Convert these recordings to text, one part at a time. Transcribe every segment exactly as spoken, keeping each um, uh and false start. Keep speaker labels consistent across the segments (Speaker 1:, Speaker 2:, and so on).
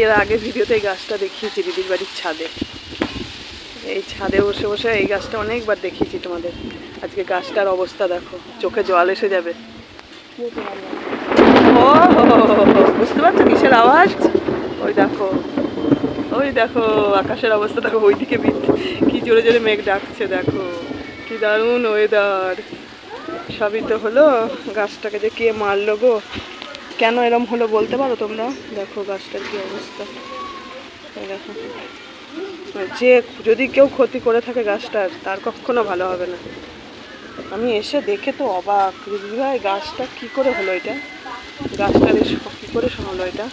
Speaker 1: এর আগে ভিডিওতে এই গাছটা দেখিয়েছি দিদির বাড়ির ছাদে। এই ছাদে বসে বসে এই গাছটা অনেকবার দেখিয়েছি তোমাদের। আজকে গাছটার অবস্থা দেখো, চোখে জল এসে যাবে। ও বুঝতে পারছো কিসের আওয়াজ? ওই দেখো, ওই দেখো আকাশের অবস্থা দেখো, ওইদিকে কি জোরে জোরে মেঘ ডাকছে। দেখো কি দারুণ ওয়েদার। সবই তো হলো, গাছটাকে যে কে মারলো গো, কেন এরম হলো বলতে পারো তোমরা? দেখো গাছটার কি অবস্থা। দেখো, যে যদি কেউ ক্ষতি করে থাকে গাছটার, তার কখনো ভালো হবে না। আমি এসে দেখে তো অবাক, ভাই গাছটা কি করে হলো এটা, গাছটার কি করে হলো এটা।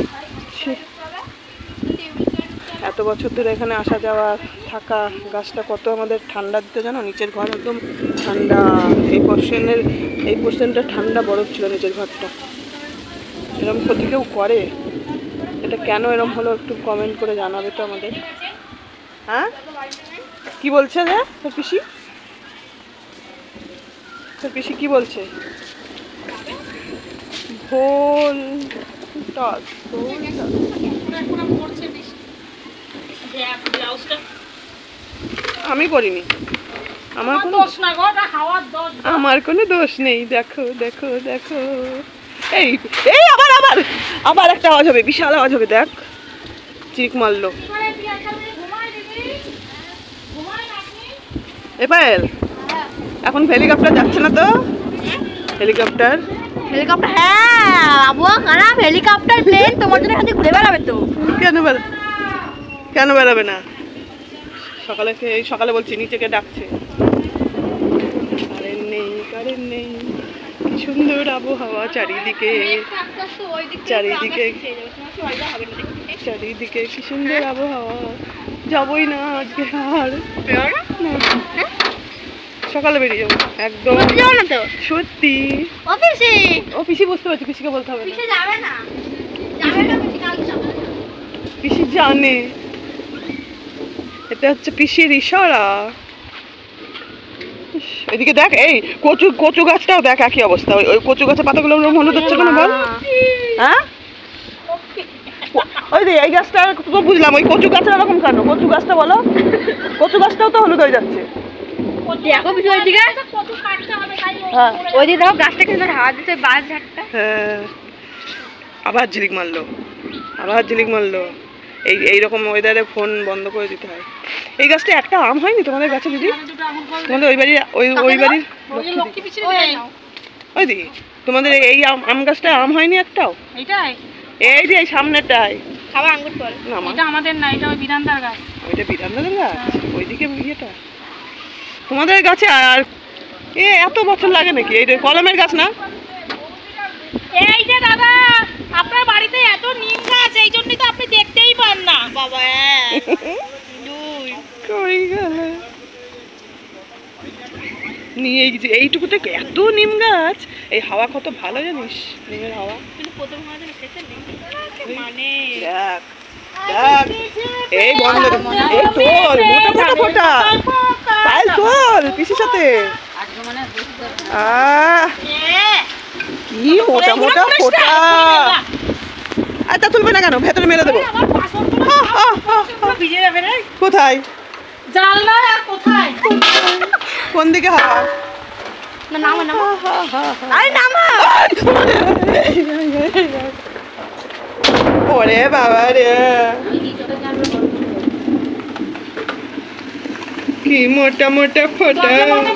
Speaker 1: এত বছর ধরে এখানে আসা যাওয়া থাকা, গাছটা কত আমাদের ঠান্ডা দিতে জানো। নিচের ঘর একদম ঠান্ডা, এই পোর্শনের এই পোর্শনটা ঠান্ডা বরফ ছিল নিচের ঘরটা। এরকম ক্ষতি কেউ করে? এটা কেন এরকম হলো একটু কমেন্ট করে জানাবে তো আমাদের। হ্যাঁ কি বলছে রে তোর পিসি? তোর পিসি কি বলছে? ভোল টস, ভোল টস। আমি করিনি, আমার কোনো দোষ না গো, হাওয়ার দোষ, আমার কোনো দোষ নেই। দেখো দেখো দেখো, এই এই আবার আবার আবার একটা আওয়াজ হবে, বিশাল আওয়াজ হবে। দেখ চিক মারলো। এ পায়েল, এখন হেলিকপ্টার যাচ্ছে না তো? হেলিকপ্টার
Speaker 2: হেলিকপ্টার হ্যাঁ আবহাওয়া খারাপ, হেলিকপ্টার প্লেন তোমার জন্য খালি ঘুরে বেড়াবে তো।
Speaker 1: কেন বেড়া কেন বেড়াবে না? সকালে এই সকালে বলছি নিচেকে ডাকছে, কারেন্ট নেই কারেন্ট নেই। কি সুন্দর আবহাওয়া চারিদিকে, চারিদিকে চারিদিকে কি সুন্দর আবহাওয়া। যাবই না আজকে আর, সকালে বেরিয়ে যাবো একদম। সত্যি
Speaker 2: অফিসে
Speaker 1: অফিসে বুঝতে পারছি, পিসিকে বলতে হবে
Speaker 2: না, যাবে না
Speaker 1: পিসি জানে। এটা হচ্ছে পিসির ইশারা। এদিকে দেখ, এই কচু কচু গাছটাও দেখ একই অবস্থা। ওই কচু গাছের পাতাগুলো হলুদ হচ্ছে কেন বল? হ্যাঁ ওই যে এই গাছটা তো বুঝলাম, ওই কচু গাছটা এরকম কেন? কচু গাছটা বলো, কচু গাছটাও তো হলুদ হয়ে যাচ্ছে। আবার ঝিলিক মারলো, আবার ঝিলিক মারলো। এই এইরকম ওয়েদারে ফোন বন্ধ করে দিতে হয়। এই গাছটা একটা আম হয়নি তোমাদের গাছে দিদি? তোমাদের ওই বাড়ির ওই ওই বাড়ির ওই দিদি তোমাদের এই আম গাছটা আম হয়নি একটাও? এই যে এই সামনেটায়
Speaker 2: খাবার আঙ্গুর ফল।
Speaker 1: এটা আমাদের না, এটা ওই বিধানদার গাছ। ওইটা বিধানদার গাছ, ওইদিকে ইয়েটা তোমাদের গাছে। আর এ এত বছর লাগে নাকি? এইটা কলমের গাছ না?
Speaker 2: এই যে দাদা আপনার বাড়িতে এত নিম গাছ, এই জন্যই তো আপনি দেখতেই পান না বাবা।
Speaker 1: কই গেল নিয়ে এইটুকু থেকে এত নিম গাছ। এই হাওয়া কত ভালো জানিস, নিমের হাওয়া।
Speaker 2: কিন্তু প্রথম হাওয়া যেন শেষে নেই মানে।
Speaker 1: দেখ দেখ এই বন্ধ, এই তোর মোটা মোটা ফোঁটা পায়েল তোর পিসির সাথে। আহ কি মোটা মোটা ফোঁটা। আচ্ছা তুলবে না কেন? ভেতরে মেরে দেবো। কোথায়?
Speaker 2: জানলা কোথায়?
Speaker 1: কোন দিকে হাওয়া?
Speaker 2: না নামা নামা, আরে নামা।
Speaker 1: ওরে বাবা রে, কি মোটা মোটা ফোঁটা।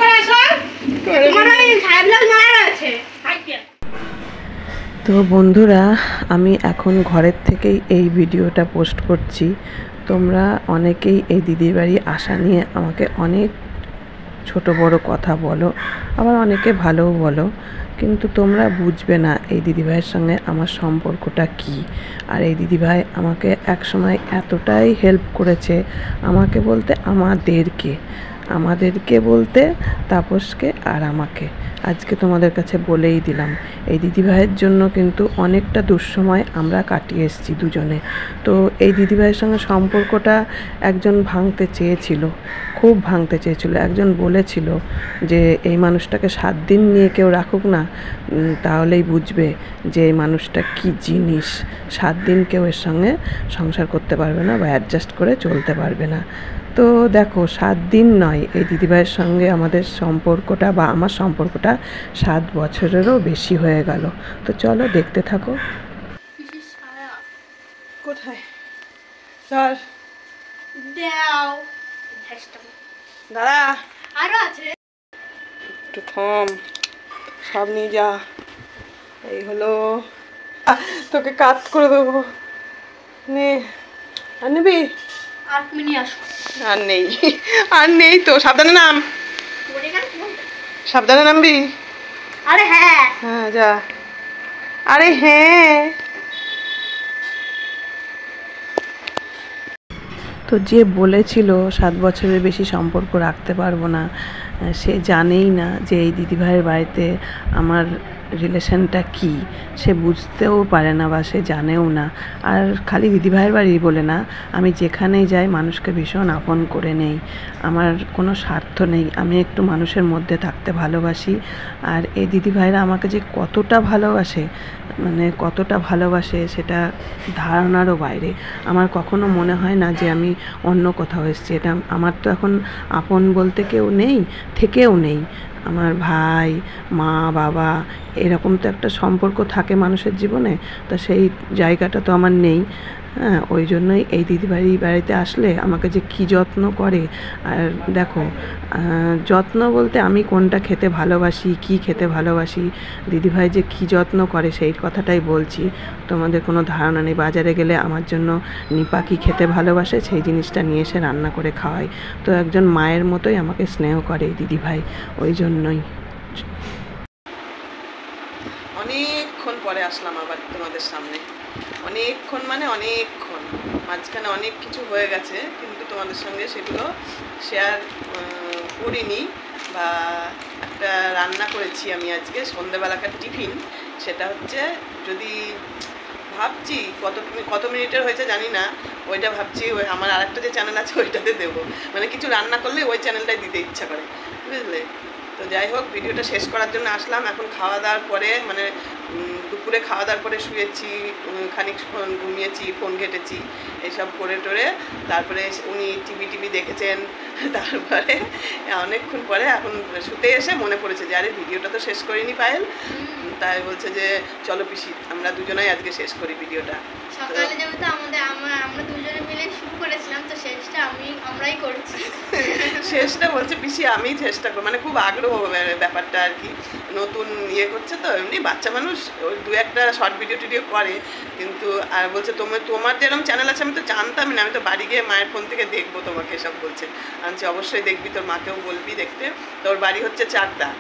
Speaker 1: তো বন্ধুরা, আমি এখন ঘরের থেকেই এই ভিডিওটা পোস্ট করছি। তোমরা অনেকেই এই দিদির বাড়ি আসা নিয়ে আমাকে অনেক ছোট বড় কথা বলো, আবার অনেকে ভালোও বলো, কিন্তু তোমরা বুঝবে না এই দিদিভাইয়ের সঙ্গে আমার সম্পর্কটা কি। আর এই দিদিভাই আমাকে এক সময় এতটাই হেল্প করেছে, আমাকে বলতে আমাদেরকে, আমাদেরকে বলতে তাপসকে আর আমাকে। আজকে তোমাদের কাছে বলেই দিলাম, এই দিদিভাইয়ের জন্য কিন্তু অনেকটা দুঃসময় আমরা কাটিয়ে এসেছি দুজনে। তো এই দিদিভাইয়ের সঙ্গে সম্পর্কটা একজন ভাঙতে চেয়েছিল, খুব ভাঙতে চেয়েছিল। একজন বলেছিল যে এই মানুষটাকে সাত দিন নিয়ে কেউ রাখুক না, তাহলেই বুঝবে যে এই মানুষটা কী জিনিস। সাত দিন কেউ এর সঙ্গে সংসার করতে পারবে না বা অ্যাডজাস্ট করে চলতে পারবে না। তো দেখো, সাত দিন নয়, এই দিদিভাইয়ের সঙ্গে আমাদের সম্পর্কটা বা আমার সম্পর্কটা সাত বছরেরও বেশি হয়ে গেল। তো চলো দেখতে থাকো। কোথায় স্যার?
Speaker 2: দাও
Speaker 1: দাঁড়া,
Speaker 2: আরো আছে,
Speaker 1: একটু থাম, সব নিয়ে যা। এই হলো, তোকে কাট করে দেবো, নে। আর নিবি?
Speaker 2: আর তুমি নিয়ে আসো।
Speaker 1: আর নেই, আর নেই তো। সাবধানে নাম, সাবধানে নামবি।
Speaker 2: আরে হ্যাঁ
Speaker 1: হ্যাঁ যা। আরে হ্যাঁ, তো যে বলেছিল সাত বছরের বেশি সম্পর্ক রাখতে পারবো না, সে জানেই না যে এই দিদিভাইয়ের বাড়িতে আমার রিলেশনটা কি। সে বুঝতেও পারে না বা সে জানেও না। আর খালি দিদিভাইয়ের বাড়ি বলে না, আমি যেখানেই যাই মানুষকে ভীষণ আপন করে নেই। আমার কোনো স্বার্থ নেই, আমি একটু মানুষের মধ্যে থাকতে ভালোবাসি। আর এই দিদিভাইরা আমাকে যে কতটা ভালোবাসে, মানে কতটা ভালোবাসে সেটা ধারণারও বাইরে। আমার কখনো মনে হয় না যে আমি অন্য কোথাও এসেছি। এটা আমার তো এখন আপন বলতে কেউ নেই, থেকেও নেই। আমার ভাই, মা, বাবা, এরকম তো একটা সম্পর্ক থাকে মানুষের জীবনে, তো সেই জায়গাটা তো আমার নেই। হ্যাঁ, ওই জন্যই এই দিদিবাড়ি বাড়িতে আসলে আমাকে যে কী যত্ন করে। আর দেখো, যত্ন বলতে আমি কোনটা খেতে ভালোবাসি, কি খেতে ভালোবাসি, দিদিভাই যে কী যত্ন করে সেই কথাটাই বলছি। তোমাদের কোনো ধারণা নেই। বাজারে গেলে আমার জন্য নিপা কী খেতে ভালোবাসে সেই জিনিসটা নিয়ে এসে রান্না করে খাওয়াই। তো একজন মায়ের মতোই আমাকে স্নেহ করে এই দিদিভাই, ওই জন্যই। অনেকক্ষণ পরে আসলাম আবার তোমাদের সামনে। অনেকক্ষণ মানে অনেকক্ষণ, মাঝখানে অনেক কিছু হয়ে গেছে, কিন্তু তোমাদের সঙ্গে সেগুলো শেয়ার করিনি। বা একটা রান্না করেছি আমি আজকে সন্ধ্যেবেলাকার টিফিন, সেটা হচ্ছে, যদি ভাবছি কত কত মিনিটের হয়েছে জানি না, ওইটা ভাবছি ওই আমার আরেকটা যে চ্যানেল আছে ওইটাতে দেবো। মানে কিছু রান্না করলে ওই চ্যানেলটাই দিতে ইচ্ছা করে, বুঝলে। তো যাই হোক, ভিডিওটা শেষ করার জন্য আসলাম। এখন খাওয়া দাওয়ার পরে, মানে দুপুরে খাওয়া দাওয়ার পরে শুয়েছি, খানিকক্ষণ ঘুমিয়েছি, ফোন ঘেটেছি, এইসব করে টোরে তারপরে উনি টিভি টিভি দেখেছেন। তারপরে অনেকক্ষণ পরে এখন শুতে এসে মনে পড়েছে যে আরে ভিডিওটা তো শেষ করিনি পায়েল। তাই বলছে যে চলো পিসি, আমরা দুজনাই আজকে শেষ করি ভিডিওটা।
Speaker 2: সকালে যেহেতু আমাদের আমরা আমরা দুজনে মিলে শুরু করেছিলাম, তো শেষটা আমি আমরাই করছি।
Speaker 1: শেষটা বলছে পিসি আমিই চেষ্টা করি, মানে খুব আগ্রহ ব্যাপারটা আর কি। নতুন ইয়ে করছে তো, এমনি বাচ্চা মানুষ ওই দু একটা শর্ট ভিডিও টিডিও করে, কিন্তু আর বলছে তোমার তোমার যেরকম চ্যানেল আছে আমি তো জানতামই না, আমি তো বাড়ি গিয়ে মায়ের ফোন থেকে দেখবো তোমাকে, এসব বলছে। আনছি অবশ্যই দেখবি, তোর মাকেও বলবি দেখতে। তোর বাড়ি হচ্ছে চাকদা।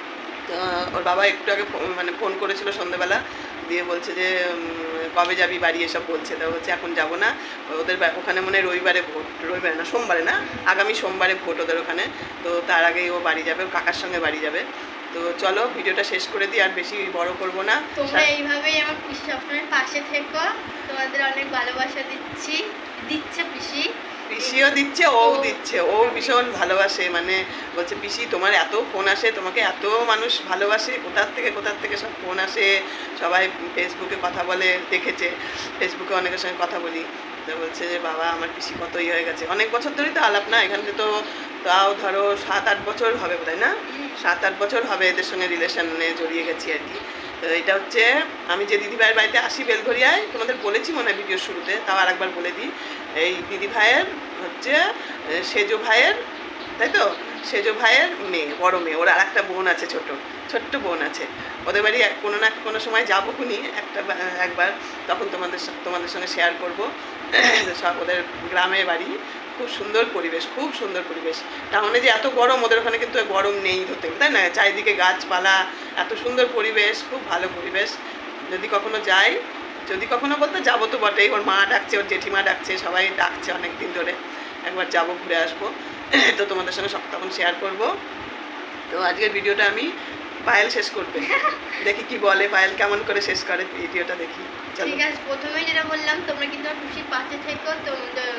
Speaker 1: ওর বাবা একটু আগে মানে ফোন করেছিল সন্ধ্যেবেলা, দিয়ে বলছে যে কবে যাবি বাড়ি, এসব বলছে। তা বলছে এখন যাব না, ওদের ওখানে মনে হয় রবিবারে ভোট, রবিবারে না সোমবারে না আগামী সোমবারে ভোট ওদের ওখানে। তো তার আগেই ও বাড়ি যাবে, কাকার সঙ্গে বাড়ি যাবে। তো চলো ভিডিওটা শেষ করে দিই, আর বেশি বড় করব না।
Speaker 2: তোমরা এইভাবেই আমার পিসি সবসময় পাশে থেকো, তোমাদের অনেক ভালোবাসা দিচ্ছি, দিচ্ছে পিসি,
Speaker 1: পিসিও দিচ্ছে, ও দিচ্ছে, ও ভীষণ ভালোবাসে। মানে বলছে পিসি তোমার এত ফোন আসে, তোমাকে এত মানুষ ভালোবাসে, কোথার থেকে কোথার থেকে সব ফোন আসে, সবাই ফেসবুকে কথা বলে, দেখেছে ফেসবুকে অনেকের সঙ্গে কথা বলি। তো বলছে যে বাবা আমার পিসি কত ইয়ে হয়ে গেছে, অনেক বছর ধরেই তো আলাপ না, এখানে তো তাও ধরো সাত আট বছর হবে বোধ হয় না, সাত আট বছর হবে এদের সঙ্গে রিলেশনে জড়িয়ে গেছি আর কি। তো এটা হচ্ছে, আমি যে দিদিভাইয়ের বাড়িতে আসি বেলঘরিয়ায়, তোমাদের বলেছি মনে হয় ভিডিওর শুরুতে, তাও আর একবার বলে দিই। এই দিদিভাইয়ের হচ্ছে সেজো ভাইয়ের, তাই তো, সেজো ভাইয়ের মেয়ে, বড় মেয়ে। ওর আর একটা বোন আছে, ছোট ছোট্ট বোন আছে। ওদের বাড়ি কোনো না কোনো সময় যাবো খুনি একটা একবার, তখন তোমাদের তোমাদের সঙ্গে শেয়ার করবো। সব ওদের গ্রামের বাড়ি, খুব সুন্দর পরিবেশ, খুব সুন্দর পরিবেশ। টাউনে যে এত গরম, ওদের ওখানে কিন্তু গরম নেই ধরতে, তাই না, চারিদিকে গাছপালা, এত সুন্দর পরিবেশ, খুব ভালো পরিবেশ। যদি কখনো যাই, যদি কখনো বলতে যাবো তো বটেই, ওর মা ডাকছে, ওর জেঠিমা ডাকছে, সবাই ডাকছে অনেক দিন ধরে, একবার যাবো, ঘুরে আসবো। তো তোমাদের সঙ্গে সব তখন শেয়ার করবো। তো আজকের ভিডিওটা আমি পায়েল শেষ করবে, দেখি কি বলে পায়েল কেমন করে শেষ করে ভিডিওটা দেখি।
Speaker 2: ঠিক আছে, প্রথমে যেটা বললাম তোমরা কিন্তু খুশির পাশে থেকো। তো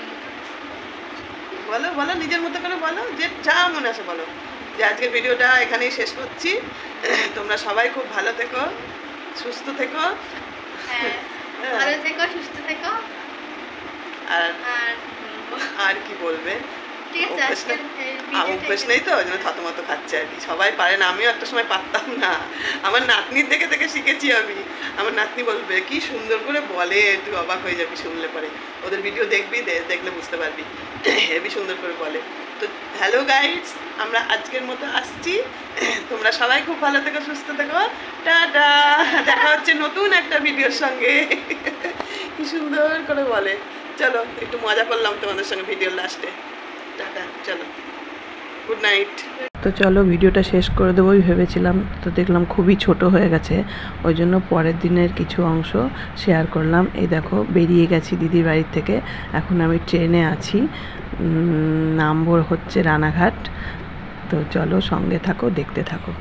Speaker 1: বলো বলো নিজের মতো করে বলো, যে যা মনে আছে বলো। যে আজকের ভিডিওটা এখানেই শেষ করছি, তোমরা সবাই খুব ভালো থেকো, সুস্থ থেকো।
Speaker 2: হ্যাঁ, ভালো থেকো, সুস্থ থেকো।
Speaker 1: আর
Speaker 2: আর
Speaker 1: আর কি বলবে,
Speaker 2: ঠিক আছে, আজকে
Speaker 1: অভ্যেস নেই তো ওই জন্য থতমত খাচ্ছে আর কি। সবাই পারে না, আমিও একটা সময় পারতাম না। আমার নাতনির দেখে দেখে শিখেছি আমি। আমার নাতনি বলবে কি সুন্দর করে বলে, তুই অবাক হয়ে যাবি শুনলে পরে। ওদের ভিডিও দেখবি, দেখলে বুঝতে পারবি, হেবি সুন্দর করে বলে। তো হ্যালো গাইডস, আমরা আজকের মতো আসছি। তোমরা সবাই খুব ভালো থেকো, সুস্থ থেকো, টাটা। দেখা হচ্ছে নতুন একটা ভিডিওর সঙ্গে। কি সুন্দর করে বলে। চলো একটু মজা করলাম তোমাদের সঙ্গে ভিডিওর লাস্টে। টাটা, চলো, গুড নাইট। তো চলো ভিডিওটা শেষ করে দেবোই ভেবেছিলাম, তো দেখলাম খুবই ছোট হয়ে গেছে, ওই জন্য পরের দিনের কিছু অংশ শেয়ার করলাম। এই দেখো বেরিয়ে গেছি দিদির বাড়ির থেকে, এখন আমি ট্রেনে আছি, নামবো হচ্ছে রানাঘাট। তো চলো সঙ্গে থাকো, দেখতে থাকো।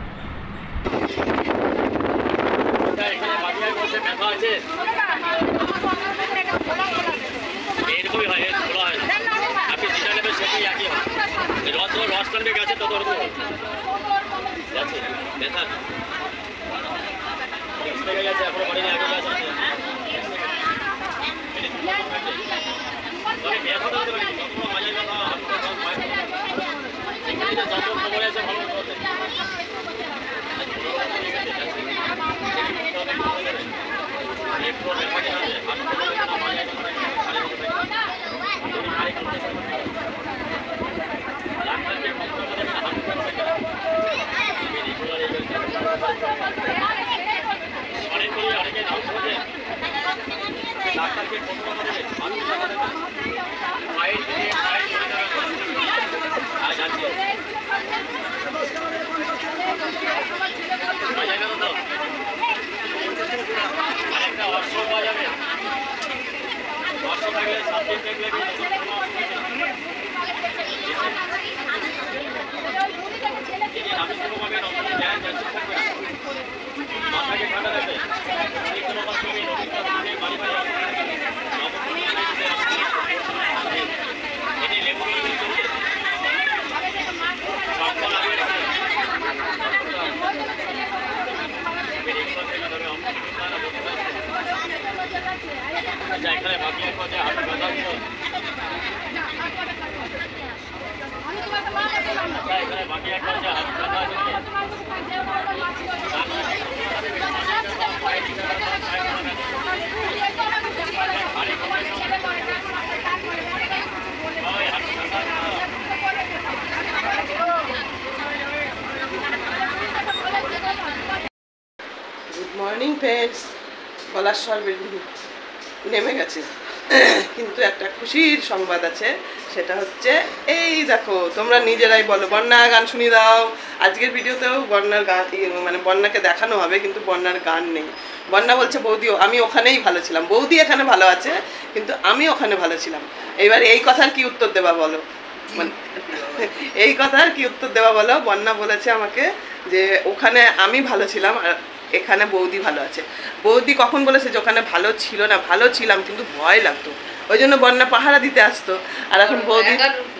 Speaker 1: মর্নিং ফ্রেন্ডস, গলার স্বর নেমে গেছে, কিন্তু একটা খুশির সংবাদ আছে। সেটা হচ্ছে এই দেখো, তোমরা নিজেরাই বলো, বন্যা গান শুনিয়ে দাও। আজকের ভিডিওতেও বন্যার গান, মানে বন্যাকে দেখানো হবে, কিন্তু বন্যার গান নেই। বন্যা বলছে বৌদিও আমি ওখানেই ভালো ছিলাম, বৌদি এখানে ভালো আছে কিন্তু আমি ওখানে ভালো ছিলাম। এবার এই কথার কি উত্তর দেবা বলো, মানে এই কথার কি উত্তর দেওয়া বলো। বন্যা বলেছে আমাকে যে ওখানে আমি ভালো ছিলাম আর এখানে বৌদি ভালো আছে। বৌদি কখন বলেছে যে ওখানে ভালো ছিল না, ভালো ছিলাম কিন্তু ভয় লাগতো, ওই জন্য বন্যা পাহারা দিতে আসতো। আর এখন বৌদি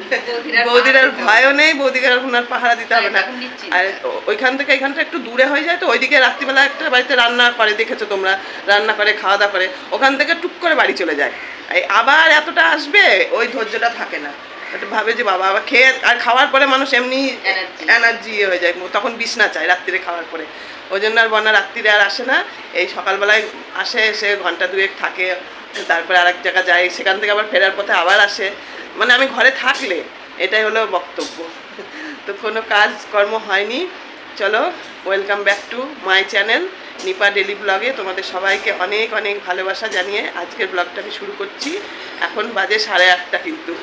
Speaker 1: বৌদির আর ভয়ও নেই, বৌদিকে এখন আর পাহারা দিতে হবে না। আর ওইখান থেকে এখানটা একটু দূরে হয়ে যায়, তো ওইদিকে রাত্রিবেলা একটা বাড়িতে রান্না করে, দেখেছো তোমরা, রান্না করে খাওয়া দাওয়া করে, ওখান থেকে টুক করে বাড়ি চলে যায়। আবার এতটা আসবে ওই ধৈর্যটা থাকে না, ভাবে যে বাবা আবার খেয়ে আর খাওয়ার পরে মানুষ এমনি এনার্জি হয়ে যায়, তখন বিছনা চায় রাত্রিরে খাওয়ার পরে। ওই জন্য আর বন্যা রাত্রিরে আর আসে না, এই সকালবেলায় আসে, এসে ঘন্টা দুয়েক থাকে, তারপরে আরেক জায়গা যায়, সেখান থেকে আবার ফেরার পথে আবার আসে। মানে আমি ঘরে থাকলে এটাই হলো বক্তব্য। তো কোনো কাজ কর্ম হয়নি। চলো, welcome back to my channel Nipa daily ব্লগে। তোমাদের সবাইকে অনেক অনেক ভালোবাসা জানিয়ে আজকের ব্লগটা আমি শুরু করছি। এখন বাজে সাড়ে আটটা কিন্তু,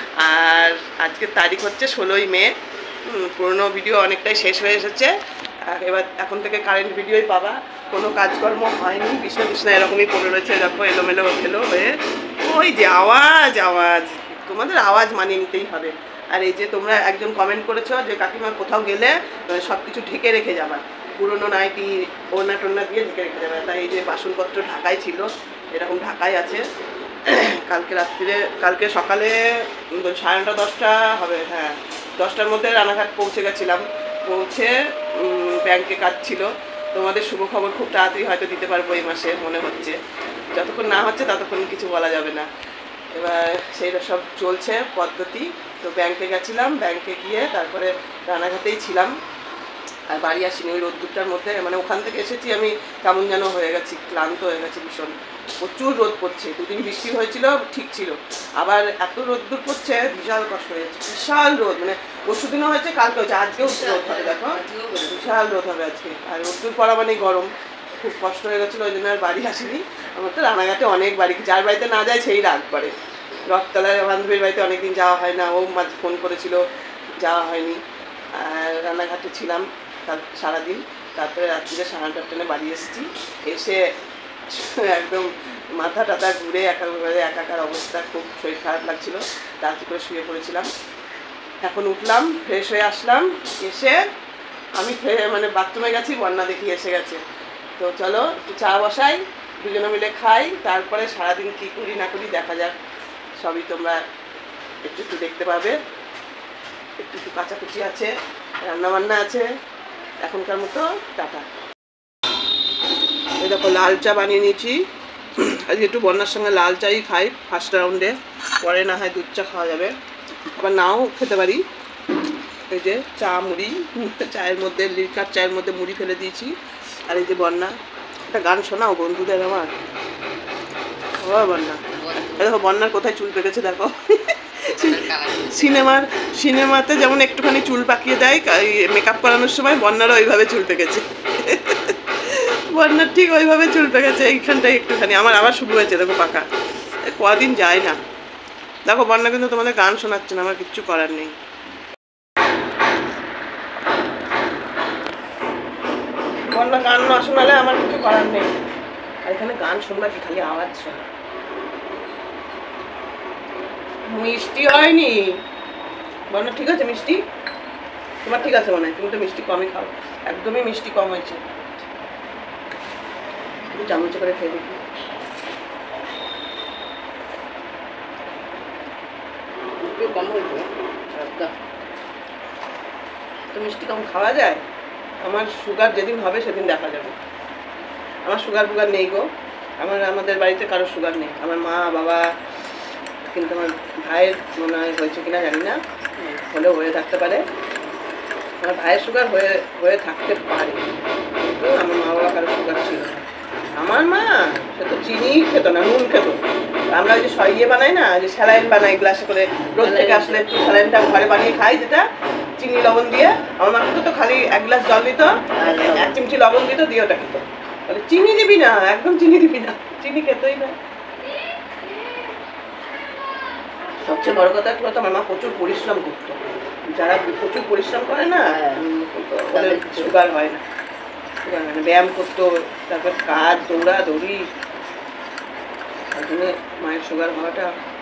Speaker 1: আর আজকের তারিখ হচ্ছে ষোলোই মে। পুরনো ভিডিও অনেকটাই শেষ হয়ে এসেছে, এবার এখন থেকে কারেন্ট ভিডিওই পাবা। কোনো কাজকর্ম হয়নি, বিছনা বিছনা এরকমই পড়ে রয়েছে, দেখো এলোমেলো ফেলো হয়ে। ওই যে আওয়াজ আওয়াজ তোমাদের আওয়াজ মানিয়ে নিতেই হবে, আর এই যে তোমরা একজন কমেন্ট করেছো যে কাকিমা কোথাও গেলে সব কিছু ঢেকে রেখে যাবা, পুরোনো নাইটি ওড়না টোনা দিয়ে ঢেকে রেখে যাবে। তাই এই যে বাসনপত্র ঢাকাই ছিল, এরকম ঢাকাই আছে। কালকে রাত্রিরে কালকে সকালে সাড়ে নটা দশটা হবে, হ্যাঁ দশটার মধ্যে রানাঘাট পৌঁছে গেছিলাম। পৌঁছে ব্যাংকে কাজ ছিল। তোমাদের শুভ খবর খুব তাড়াতাড়ি হয়তো দিতে পারবো এই মাসে মনে হচ্ছে, যতক্ষণ না হচ্ছে ততক্ষণ কিছু বলা যাবে না। এবার সেইটা সব চলছে পদ্ধতি। তো ব্যাংকে গেছিলাম, ব্যাংকে গিয়ে তারপরে রানাঘাটেই ছিলাম, আর বাড়ি আসিনি ওই রোদ্দুরটার মধ্যে। মানে ওখান থেকে এসেছি আমি কেমন যেন হয়ে গেছি, ক্লান্ত হয়ে গেছি ভীষণ। প্রচুর রোদ পড়ছে, দুদিন বৃষ্টি হয়েছিল ঠিক ছিল, আবার এত রোদ্দুর পড়ছে বিশাল কষ্ট হয়ে যাচ্ছে, বিশাল রোদ। মানে পরশু দিনও হয়েছে, কালকে হয়েছে, আজকেও রোদ হবে, দেখো বিশাল রোদ হবে আজকে। আর রোদ্দুর পড়া মানে গরম, খুব কষ্ট হয়ে গেছিলো, ওই জন্য আর বাড়ি আসিনি। আমার তো রানাঘাটে অনেক বাড়ি, যার বাড়িতে না যায় সেই রাগ করে। রথতলায় বান্ধবীর বাড়িতে অনেকদিন যাওয়া হয় না, ও মাঝে ফোন করেছিল, যাওয়া হয়নি। আর রানাঘাটে ছিলাম তার সারাদিন, তারপরে রাত্রিরে সাড়ে আটটার ট্রেনে বাড়ি এসেছি। এসে একদম মাথা টাথা ঘুরে একেবারে একাকার অবস্থা, খুব শরীর খারাপ লাগছিলো, রাত্রি করে শুয়ে পড়েছিলাম। এখন উঠলাম, ফ্রেশ হয়ে আসলাম, এসে আমি মানে বাথরুমে গেছি, বন্যা দেখি এসে গেছে। তো চলো একটু চা বসাই, দুজনে মিলে খাই, তারপরে সারাদিন কী করি না করি দেখা যাক, সবই তোমরা একটু একটু দেখতে পাবে। একটু একটু কাচাকুচি আছে, রান্নাবান্না আছে, এখনকার মতো টাটা। এই দেখো লাল চা বানিয়ে নিয়েছি, আজকে একটু বন্যার সঙ্গে লাল চাই খাই ফার্স্ট রাউন্ডে, পরে না হয় দুধ চা খাওয়া যাবে, আবার নাও খেতে পারি। এই যে চা মুড়ি, চায়ের মধ্যে লিকার চায়ের মধ্যে মুড়ি ফেলে দিয়েছি। আর এই যে বন্যা, একটা গান শোনাও বন্ধুদের আমার। ও বন্যা, দেখো বন্যার কোথায় চুল পেকেছে দেখো। সিনেমার সিনেমাতে যেমন একটুখানি চুল পাকিয়ে দেয় মেকআপ করানোর সময়, বন্যারও ওইভাবে চুল পেকেছে। বন্যার ঠিক ওইভাবে চুল পেকেছে এইখানটায় একটুখানি। আমার আবার শুরু হয়েছে দেখো পাকা, কদিন যায় না। দেখো বন্যা কিন্তু তোমাদের গান শোনাচ্ছে না, আমার কিচ্ছু করার নেই। বন্যা গান না শোনালে আমার কিছু করার নেই। আর এখানে গান শুনবা কি, খালি আওয়াজ শোনা। মিষ্টি হয়নি বন্যা, ঠিক আছে মিষ্টি তোমার ঠিক আছে মনে হয়, তুমি তো মিষ্টি কমই খাও, একদমই মিষ্টি কম হয়েছে। একটু চামচ করে খেয়ে দেখি। কম হয়েছে তো, মিষ্টি কম খাওয়া যায়। আমার সুগার যেদিন হবে সেদিন দেখা যাবে। আমার সুগার ফুগার নেই গো, আমার আমাদের বাড়িতে কারো সুগার নেই, আমার মা বাবা, কিন্তু আমার ভাইয়ের মনে হয় হয়েছে কিনা জানি না, হলেও হয়ে থাকতে পারে। আমার ভাইয়ের সুগার হয়ে হয়ে থাকতে পারে, কিন্তু আমার মা বাবা কারো সুগার ছিল না। আমার মা সে তো চিনি খেত না, নুন খেত। আমরা ওই যে ইয়ে বানাই না, যে স্যালাইন বানাই গ্লাসে করে, রোদ থেকে আসলে একটু স্যালাইনটা ঘরে বানিয়ে খাই, যেটা চিনি লবণ দিয়ে। আমার মা তো খালি এক গ্লাস জল দিত, এক চিমচি লবণ দিত, দিয়ে ওটা খেত। বলে চিনি দিবি না, একদম চিনি দিবি না, চিনি খেতই না। সবচেয়ে বড় কথা কি বলতো, আমার মা প্রচুর পরিশ্রম করতো। যারা প্রচুর পরিশ্রম করে না ওদের সুগার হয় না, সুগার হয় না। ব্যায়াম করতো, তারপর কাজ, দৌড়া দৌড়ি, তার জন্য মায়ের সুগার হওয়াটা।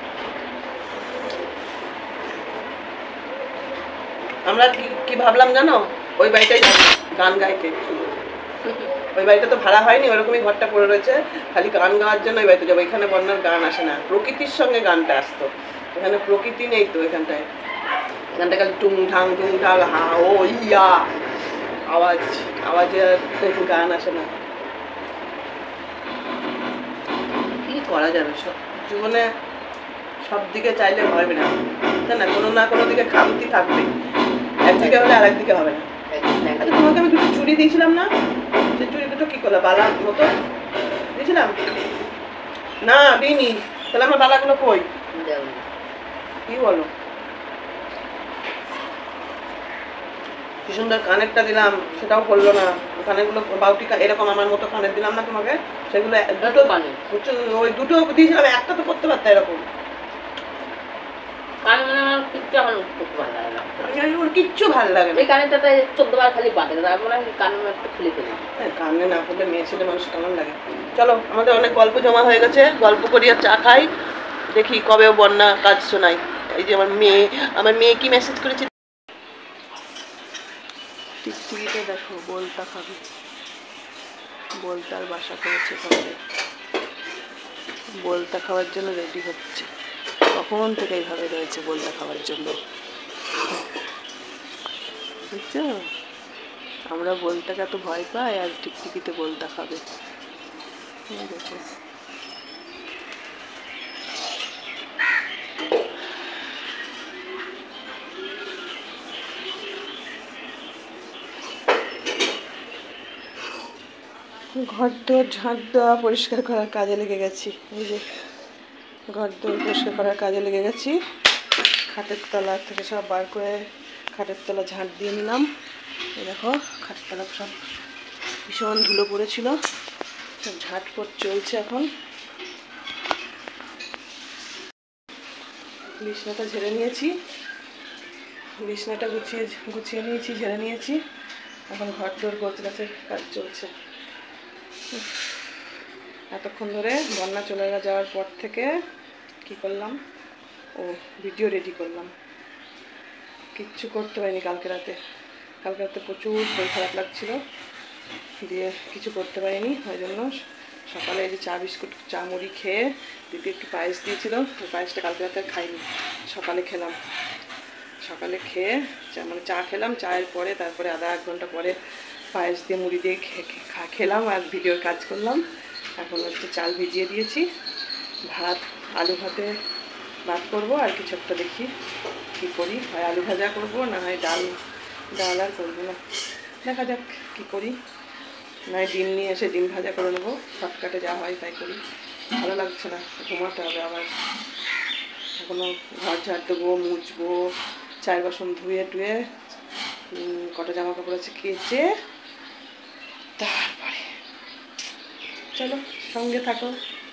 Speaker 1: আমরা কি কি ভাবলাম জানো, ওই বাড়িটাই গান গাইতে, ওই বাড়িটা তো ভাড়া হয়নি, ওরকমই ঘরটা পড়ে রয়েছে, খালি গান গাওয়ার জন্য ওই বাড়িতে যাবো। এখানে বন্যার গান আসে না, প্রকৃতির সঙ্গে গানটা আসতো। এখানে প্রকৃতি নেই তো, এখানটায় এখানটায় খালি টুং ঢাং টুং ঢাং হা ও ইয়া আওয়াজ, আওয়াজে গান আসে না। কি করা যাবে, সব জীবনে সব দিকে চাইলে হবে না, তাই না? কোনো না কোনো দিকে খামতি থাকবে, একদিকে হলে আর একদিকে হবে না। আচ্ছা তোমাকে আমি দুটো চুড়ি দিয়েছিলাম না, সে চুড়ি দুটো কি করলো, বালার মতো দিয়েছিলাম না? দিইনি, তাহলে আমার বালাগুলো কই? কি বলো, কি সুন্দর কানেরটা দিলাম, সেটাও করলো না। কানেরগুলো বাউটি এরকম আমার মতো কানের দিলাম না তোমাকে, সেগুলো দুটো কানে, ওই দুটো দিয়েছিলাম, একটা তো করতে পারতো এরকম। কিচ্ছু ভালো লাগে না, কানে না করলে মেয়ে ছেলে মানুষ কেমন লাগে। চলো আমাদের অনেক গল্প জমা হয়ে গেছে, গল্প করি আর চা খাই, দেখি কবে বন্যা কাজ শোনাই। এই যে আমার মেয়ে, আমার মেয়ে কি মেসেজ করেছে, টিকটিকিটা দেখো বলতা খাবে, বলতার বাসা করেছে তাহলে, বলতা খাওয়ার জন্য রেডি হচ্ছে, কখন থেকে এইভাবে রয়েছে বলতা খাওয়ার জন্য, বুঝছো? আমরা বলতাকে এত ভয় পাই আর টিকটিকিতে বলতা খাবে। দেখো ঘর দোর ঝাঁট দেওয়া পরিষ্কার করার কাজে লেগে গেছি। এই যে ঘর দোর পরিষ্কার করার কাজে লেগে গেছি, খাটের তলা থেকে সব বার করে খাটের তলা ঝাঁট দিয়ে নিলাম। এই দেখো খাটের তলা সব ভীষণ ধুলো পড়েছিল, সব ঝাঁটপট চলছে এখন। বিছনাটা ঝেড়ে নিয়েছি, বিছনাটা গুছিয়ে গুছিয়ে নিয়েছি, ঝেড়ে নিয়েছি, এখন ঘর দোর গোছগাছের কাজ চলছে। এতক্ষণ ধরে বন্যা চলে যাওয়ার পর থেকে কি করলাম, ও ভিডিও রেডি করলাম, কিচ্ছু করতে পারিনি কালকে রাতে। কালকে রাতে প্রচুর শরীর খারাপ লাগছিল, দিয়ে কিছু করতে পারিনি। ওই জন্য সকালে এই যে চা বিস্কুট চা মুড়ি খেয়ে দিদি একটু পায়েস দিয়েছিল, ওই পায়েসটা কালকে রাতে খাইনি, সকালে খেলাম। সকালে খেয়ে মানে চা খেলাম, চায়ের পরে তারপরে আধা এক ঘন্টা পরে পায়েস দিয়ে মুড়ি দিয়ে খেলাম আর ভিডিওর কাজ করলাম। এখন হচ্ছে চাল ভিজিয়ে দিয়েছি, ভাত আলু ভাতে ভাত করবো, আর কিছু একটা দেখি কী করি, হয় আলু ভাজা করবো, না হয় ডাল ডাল আর করবো না, দেখা যাক কী করি, নয় ডিম নিয়ে এসে ডিম ভাজা করে নেবো, শর্টকাটে যা হয় তাই করি। ভালো লাগছে না, ঘুমাতে হবে আবার, এখনও ঘর ঝাড় দেবো, মুছবো, চায়ের বাসন ধুয়ে টুয়ে কটা জামা কাপড় আছে কেচে তারপরে। চলো সঙ্গে থাকো।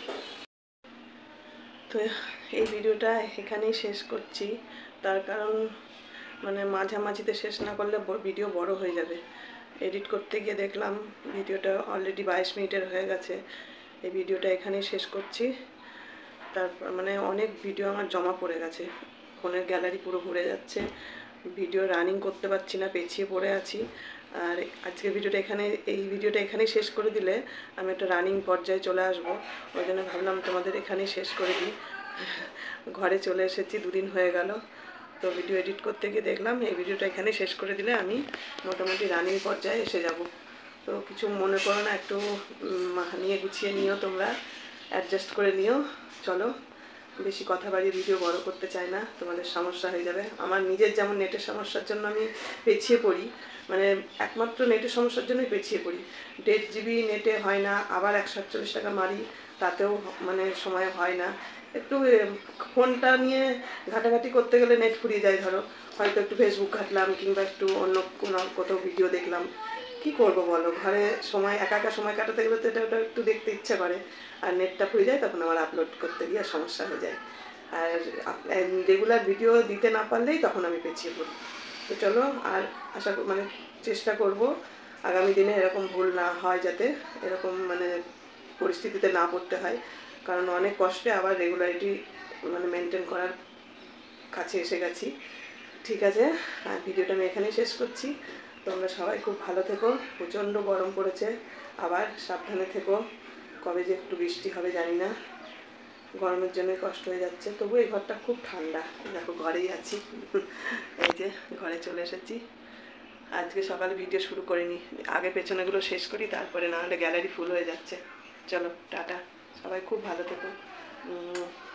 Speaker 1: তো এই ভিডিওটা এখানেই শেষ করছি, তার কারণ মানে মাঝামাঝিতে শেষ না করলে ভিডিও বড় হয়ে যাবে। এডিট করতে গিয়ে দেখলাম ভিডিওটা অলরেডি বাইশ মিনিটের হয়ে গেছে। এই ভিডিওটা এখানেই শেষ করছি। তারপর মানে অনেক ভিডিও আমার জমা পড়ে গেছে, ফোনের গ্যালারি পুরো ভরে যাচ্ছে, ভিডিও রানিং করতে পারছি না, পেছিয়ে পড়ে আছি। আর আজকের ভিডিওটা এখানে এই ভিডিওটা এখানেই শেষ করে দিলে আমি একটা রানিং পর্যায়ে চলে আসব, ওই জন্য ভাবলাম তোমাদের এখানেই শেষ করে দিই। ঘরে চলে এসেছি, দুদিন হয়ে গেল, তো ভিডিও এডিট করতে গিয়ে দেখলাম এই ভিডিওটা এখানে শেষ করে দিলে আমি মোটামুটি রানিং পর্যায়ে এসে যাব। তো কিছু মনে করো না, একটু নিয়ে গুছিয়ে নিও, তোমরা অ্যাডজাস্ট করে নিও। চলো, বেশি কথা বাড়িয়ে ভিডিও বড় করতে চাই না, তোমাদের সমস্যা হয়ে যাবে। আমার নিজের যেমন নেটের সমস্যার জন্য আমি পেছিয়ে পড়ি, মানে একমাত্র নেটের সমস্যার জন্যই পেছিয়ে পড়ি। দেড় জিবি নেটে হয় না, আবার একশো আটচল্লিশ টাকা মারি, তাতেও মানে সময় হয় না। একটু ফোনটা নিয়ে ঘাটাঘাটি করতে গেলে নেট ফুরিয়ে যায়, ধরো হয়তো একটু ফেসবুক ঘাটলাম কিংবা একটু অন্য কোনো কোথাও ভিডিও দেখলাম, কি করব বলো, ঘরে সময় একা একা সময় কাটাতে গেলে তো এটা ওটা একটু দেখতে ইচ্ছা করে, আর নেটটা ফুরিয়ে যায়, তখন আমার আপলোড করতে গিয়ে সমস্যা হয়ে যায়, আর রেগুলার ভিডিও দিতে না পারলেই তখন আমি পেছিয়ে পড়ি। তো চলো, আর আশা মানে চেষ্টা করব আগামী দিনে এরকম ভুল না হয়, যাতে এরকম মানে পরিস্থিতিতে না পড়তে হয়, কারণ অনেক কষ্টে আবার রেগুলারিটি মানে মেনটেন করার কাছে এসে গেছি। ঠিক আছে, আর ভিডিওটা আমি এখানেই শেষ করছি। তোমরা সবাই খুব ভালো থেকো, প্রচণ্ড গরম পড়েছে, আবার সাবধানে থেকো, কবে যে একটু বৃষ্টি হবে জানি না, গরমের জন্য কষ্ট হয়ে যাচ্ছে। তবু এই ঘরটা খুব ঠান্ডা, দেখো ঘরেই আছি, এই যে ঘরে চলে এসেছি। আজকে সকালে ভিডিও শুরু করিনি, আগে পেছনেগুলো শেষ করি, তারপরে না হলে গ্যালারি ফুল হয়ে যাচ্ছে। চলো টাটা, সবাই খুব ভালো থেকো।